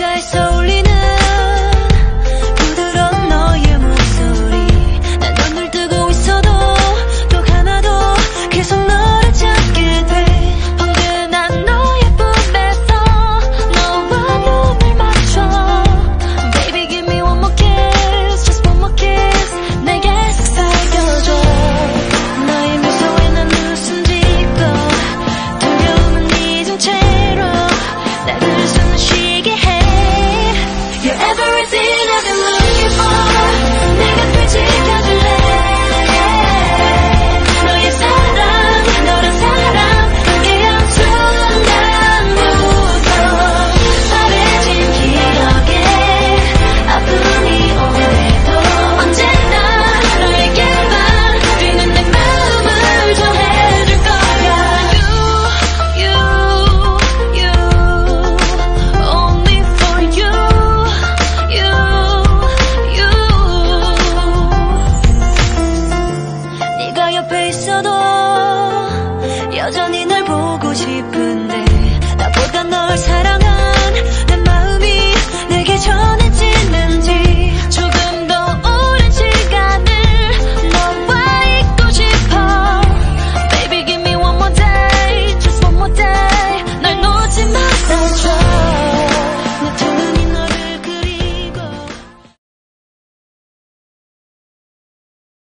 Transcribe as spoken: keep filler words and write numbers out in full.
어딘가에서 울리는 부드러운 너의 목소리. 난 눈을 뜨고 있어도 또 하나도 계속 너를 찾게 돼. 언제나 너의 품에서 너와 눈을 맞춰. Baby give me one more kiss, just one more kiss. 내게 속삭여줘. 너의 미소에 난 웃음 짓고 두려움은 잊은 채로 나를 숨 쉬게 해. You're everything I've been looking for. 내 곁을 지켜줄래. 너의 사랑, 너란 사람 함께한 순간부터 바래진 기억에 아픔이 오래도 언제나 너에게만 뛰는 내 마음을 전해줄 거야. You, you, you, only for you, you, you. 네가 옆에 있어도 여전히 널 보고 싶은데